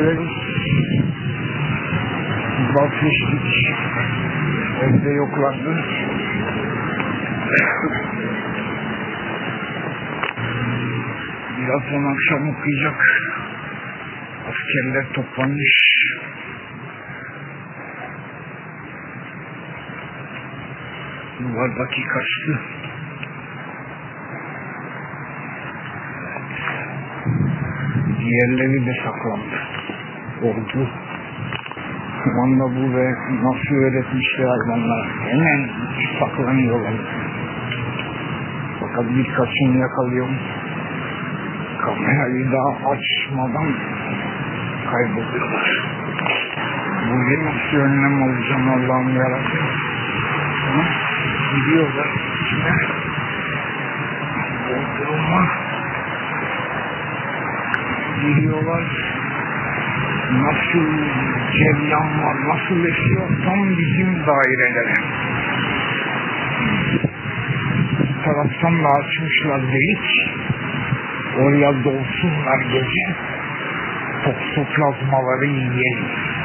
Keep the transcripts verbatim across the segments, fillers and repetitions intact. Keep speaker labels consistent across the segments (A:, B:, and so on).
A: ederiz. Vazgeçtik. Evde yoklardı. Birazdan akşam okuyacak. Askerler toplanmış. Duvardaki kaçtı. Diğerleri de saklandı. Oldu. Kumanda bu ve nasıl öğretmişler hayvanlar. Hemen saklanıyorlar. Fakat birkaçını yakalıyorum. Kamerayı daha açmadan kayboluyorlar. Bugün nasıl önlem alacağım Allah'ım yarabbim. Gidiyorlar içine. Doldurulma. Giriyorlar. Nasıl ceryan var, nasıl esiyor tam bizim dairelere. Bir taraftan da açmışlar delik. Oraya dolsunlar gece. Toksoplazmaları yiyelim.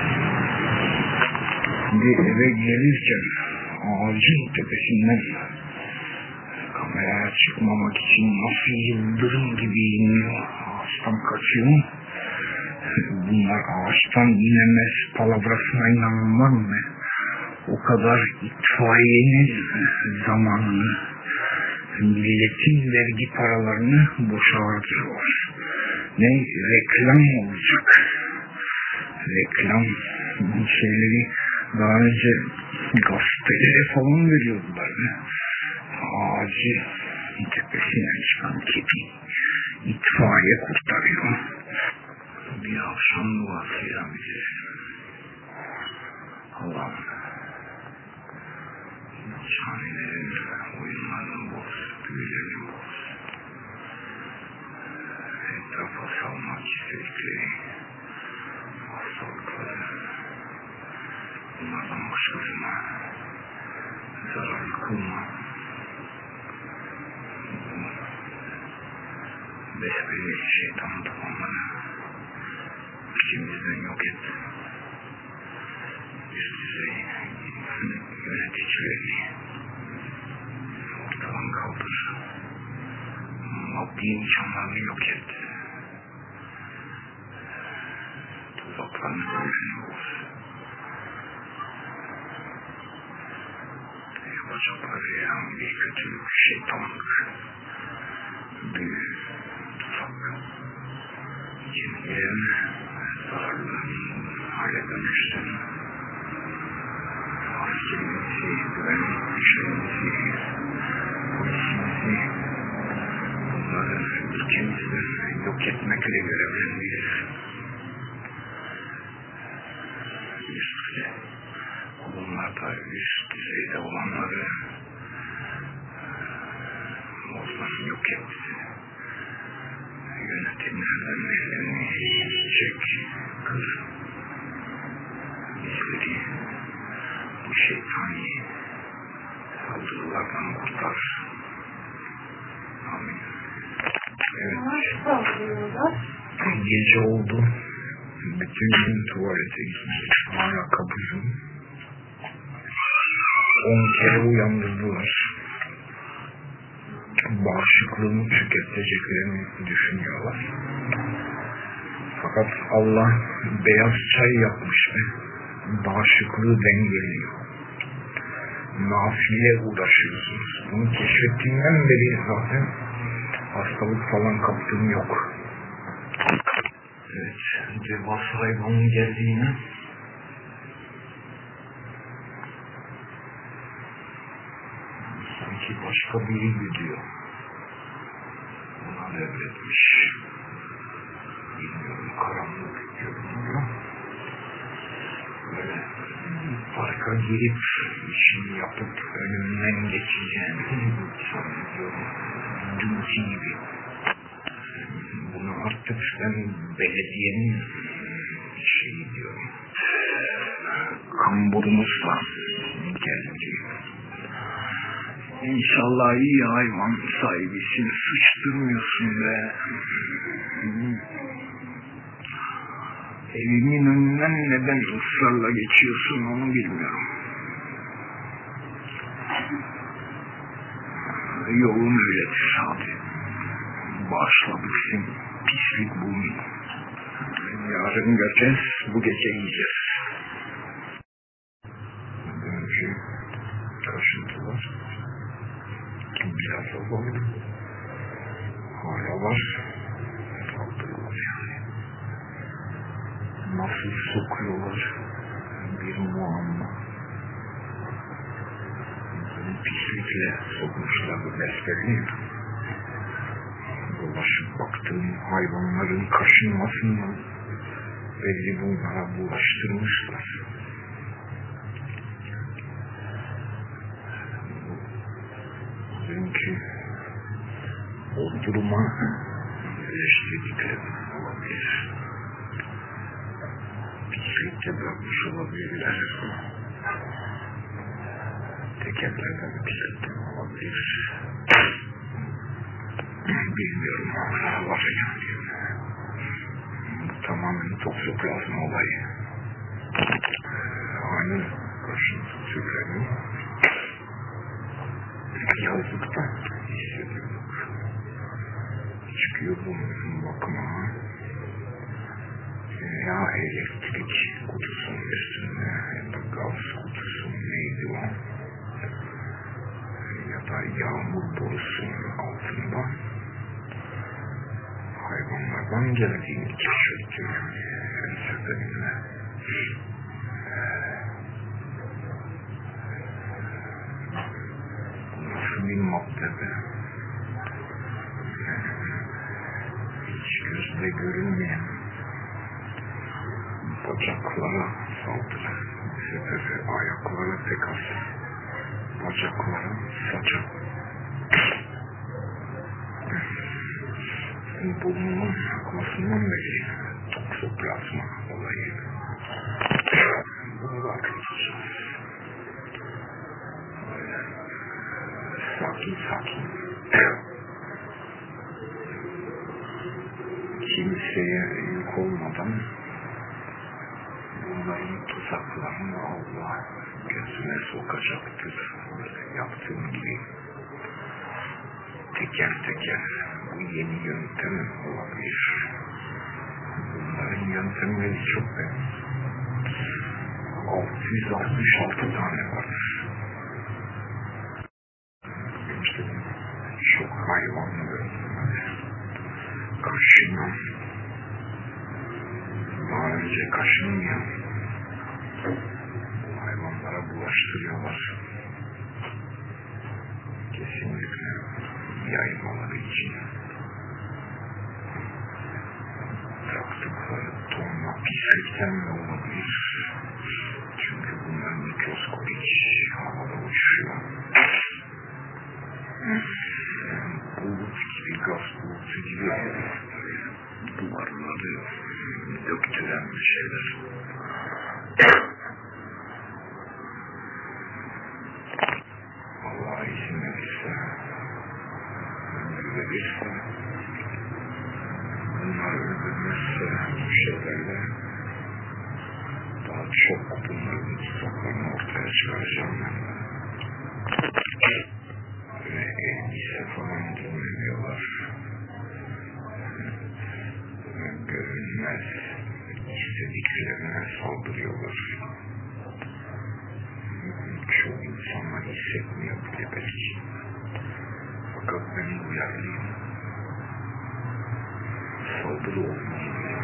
A: Bir eve gelirken ağacın tepesinden kameraya çıkmamak için nasıl yıldırım gibi iniyor. Ağaçtan kaçıyor. Bunlar ağaçtan inemez palavrasına inanılmaz mı? O kadar itfaiyenin zamanını, milletin vergi paralarını boşa harcıyorlar. Ne? Reklam olacak. Reklam şeyleri daha önce gazetelere falan veriyordular. Ağacı tepesinden çıkan kedi itfaiye kurtarıyor. Bir akşam duasıyla bizi. Allah'ım şanelerin, oyunların boz, büyülerin boz. Etrafa salmak istedikleri hastalıkları bunlardan başkasına zararlı kılma. Besbelli şeytan tabanları İçimizden yok et. Üst düzey yöneticilerini ortadan kaldır. Maddi imkanlarını yok et. Tuzaklarını düzenli boz. Yapacakları herhangi bir kötülük, şeytanlık, büyü, tuzak. Cemilerin zararlı hale dönüşsün. Askerimizi, güvenlik güçlerimizi, polisimizi bunları ülkemizden yok etmekle görevlendirir. Üst düzey, bunlarda üst düzeyde olanları oradan yok etsin. Yönetimlerden ellerini çek, kır. Bizleri bu şeytani saldırılardan kurtar. Amin. Evet. Gece oldu. Bütün gün tuvalete gittim. Ayakkabısım. On kere uyandırdılar. Bağışıklığını tüketeceklerini düşünüyorlar. Fakat Allah beyaz çay yapmış ve bağışıklığı dengeliyor. Nafile uğraşıyorsunuz. Bunu keşfettiğimden beri zaten hastalık falan kaptığım yok. Evet, devasa hayvanın geldiğine sanki başka biri gidiyor. Ona devretmiş. Bilmiyorum, karanlık görünüyor. Böyle parka girip işini yapıp önümden geçeceğini sanıyorum. Dünkü gibi. Bunu artık ben belediyenin şeyi diyorum. Kamburumuzla geldi. İnşallah iyi hayvan sahibisin, sıçtırmıyorsun be. Evimin önünden neden ısrarla geçiyorsun onu bilmiyorum. Yolun öyledir abi. Başla bitsin, pislik bulmayın. Yarın göreceğiz, bu gece yiyeceğiz. Önce kaşıntı var. Biraz olmalı. Hala var. Saldırıyorlar yani. Nasıl sokuyorlar? Bir muamma. Pislikle sokmuşlar bu besbelli. Dolaşıp baktığım hayvanların kaşınmasından belli bunlara bulaştırmışlar. Çünkü o duruma eleştirdiklerim olabilir. Pislikte bırakmış olabilirler. Tekerlerden pislikten olabilir. Bilmiyorum ama var yani. Bu tamamen toksoplazma olayı. Aynı kaşıntı türleri yazlıkta hissediyorduk. Çıkıyor bunların bakıma. Ya elektrik kutusunun üstünde ya da gaz kutusunun neydi o? Ya da yağmur borusunun altında hayvanlardan geldiğini keşfettim. Her seferinde. Nasıl bir madde be? Hiç gözle görünmeyen bacaklara saldırı. Bu sefer ayaklara pek az. Bacaklara, saça. Burnumun akmasından beri toksoplazma olayı. Bunu da atlatacağız. Böyle sakin sakin. Kimseye yük olmadan bunların tuzaklarını Allah gözüne sokacaktır. Böyle yaptığım gibi. Teker teker bu yeni yöntem olabilir. Bunların yöntemleri çok benim. altı yüz altmış altı tane vardır. İşte çok hayvanlı böyle. Kaşınan, daha önce kaşınmayan bu hayvanlara bulaştırıyorlar. Kesinlikle yaymaları için bıraktıkları tonla pislikten de olabilir. Çünkü bunlar mikroskopik havada uçuşuyor. Yani bulut gibi, gaz bulutu gibi duvarları döktüren bir şeyler. Allah izin verirse, ömür verirse, bunlar öldürmezse bu şeylerle daha çok bunların tuzaklarını ortaya çıkaracağım ben. Ve elbise falan dinlemiyorlar. Ve görünmez istediklerine saldırıyorlar. Çoğu insanlar hissetmiyor bile belki. Fakat ben duyarlıyım. Saldırı olmalı.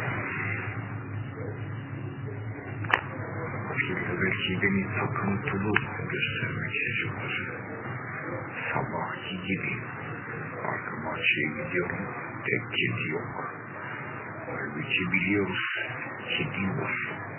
A: Belki beni takıntılı göstermek istiyorlar. Sabahki gibi arka bahçeye gidiyorum, tek kedi yok. Halbuki biliyoruz, kedi var.